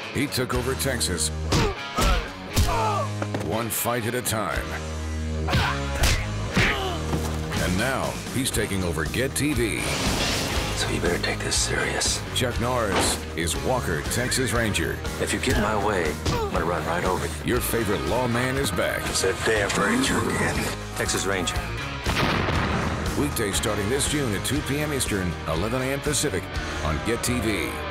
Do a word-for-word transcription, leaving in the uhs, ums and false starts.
He took over Texas, one fight at a time. And now he's taking over getTV. So you better take this serious. Chuck Norris is Walker, Texas Ranger. If you get in my way, I'm gonna run right over you. Your favorite lawman is back. It's that damn Ranger again. Texas Ranger. Weekdays starting this June at two p m Eastern, eleven a m Pacific on getTV.